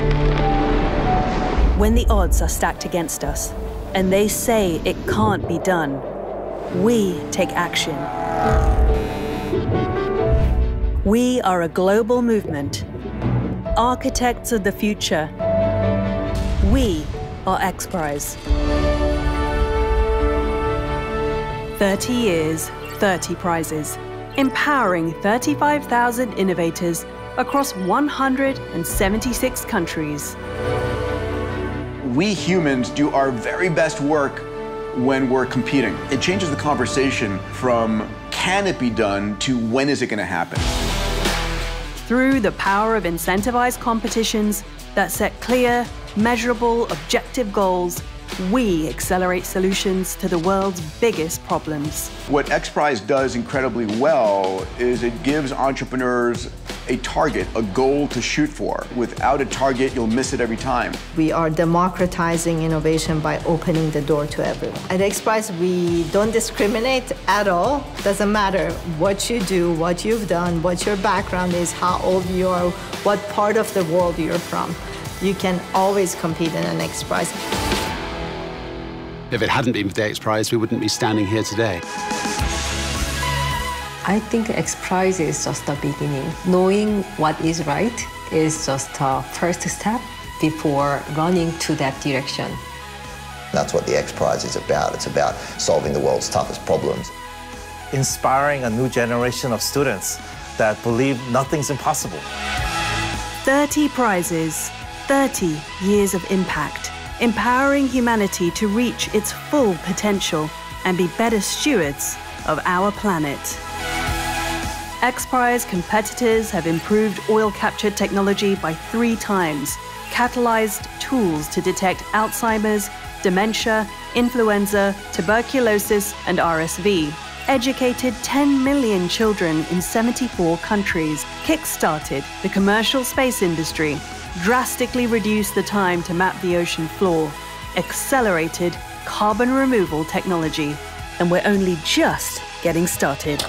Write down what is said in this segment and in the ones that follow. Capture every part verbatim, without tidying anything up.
When the odds are stacked against us, and they say it can't be done, we take action. We are a global movement, architects of the future. We are XPRIZE. thirty years, thirty prizes, empowering thirty-five thousand innovators across one hundred seventy-six countries. We humans do our very best work when we're competing. It changes the conversation from can it be done to when is it going to happen. Through the power of incentivized competitions that set clear, measurable, objective goals, we accelerate solutions to the world's biggest problems. What XPRIZE does incredibly well is it gives entrepreneurs a target, a goal to shoot for. Without a target, you'll miss it every time. We are democratizing innovation by opening the door to everyone. At XPRIZE, we don't discriminate at all. Doesn't matter what you do, what you've done, what your background is, how old you are, what part of the world you're from. You can always compete in an XPRIZE. If it hadn't been for the XPRIZE, we wouldn't be standing here today. I think XPRIZE is just the beginning. Knowing what is right is just a first step before running to that direction. That's what the XPRIZE is about. It's about solving the world's toughest problems. Inspiring a new generation of students that believe nothing's impossible. thirty prizes, thirty years of impact, empowering humanity to reach its full potential and be better stewards of our planet. XPRIZE competitors have improved oil capture technology by three times, catalyzed tools to detect Alzheimer's, dementia, influenza, tuberculosis, and R S V, educated ten million children in seventy-four countries, kick-started the commercial space industry, drastically reduced the time to map the ocean floor, accelerated carbon removal technology, and we're only just getting started.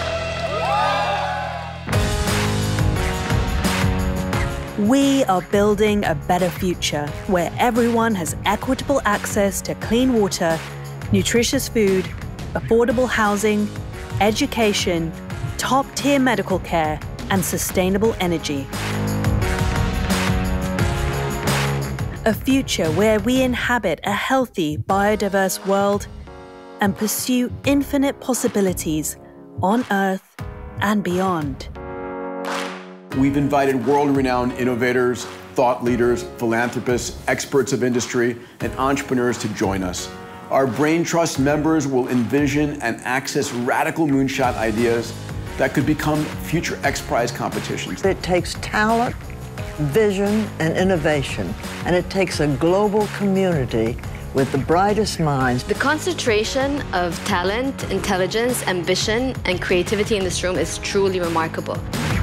We are building a better future where everyone has equitable access to clean water, nutritious food, affordable housing, education, top-tier medical care, and sustainable energy. A future where we inhabit a healthy, biodiverse world and pursue infinite possibilities on Earth and beyond. We've invited world-renowned innovators, thought leaders, philanthropists, experts of industry, and entrepreneurs to join us. Our Brain Trust members will envision and access radical moonshot ideas that could become future XPRIZE competitions. It takes talent, vision, and innovation, and it takes a global community with the brightest minds. The concentration of talent, intelligence, ambition, and creativity in this room is truly remarkable.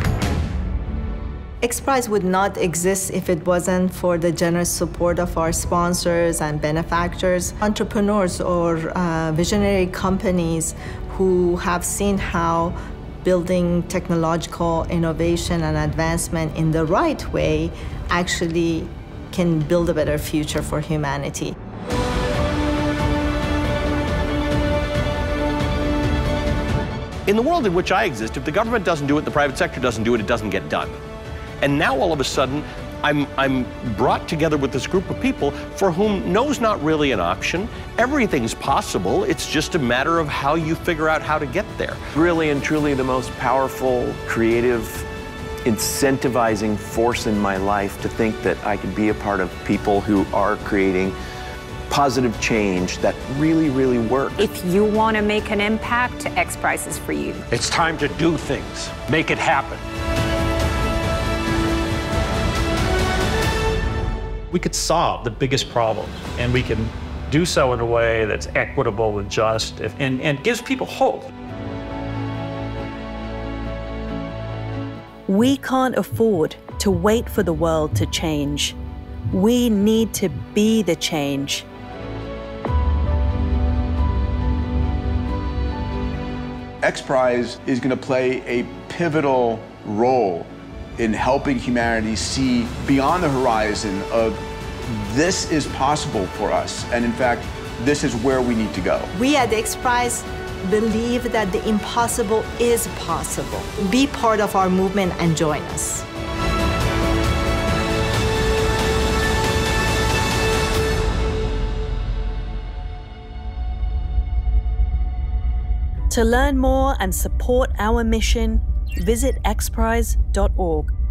XPRIZE would not exist if it wasn't for the generous support of our sponsors and benefactors, entrepreneurs or uh, visionary companies who have seen how building technological innovation and advancement in the right way actually can build a better future for humanity. In the world in which I exist, if the government doesn't do it, the private sector doesn't do it, it doesn't get done. And now all of a sudden, I'm, I'm brought together with this group of people for whom no's not really an option. Everything's possible. It's just a matter of how you figure out how to get there. Really and truly the most powerful, creative, incentivizing force in my life to think that I could be a part of people who are creating positive change that really, really works. If you want to make an impact, XPRIZE is for you. It's time to do things, make it happen. We could solve the biggest problems, and we can do so in a way that's equitable and just, and, and gives people hope. We can't afford to wait for the world to change. We need to be the change. XPRIZE is going to play a pivotal role in helping humanity see beyond the horizon of this is possible for us, and in fact, this is where we need to go. We at XPRIZE believe that the impossible is possible. Be part of our movement and join us. To learn more and support our mission, visit x prize dot org.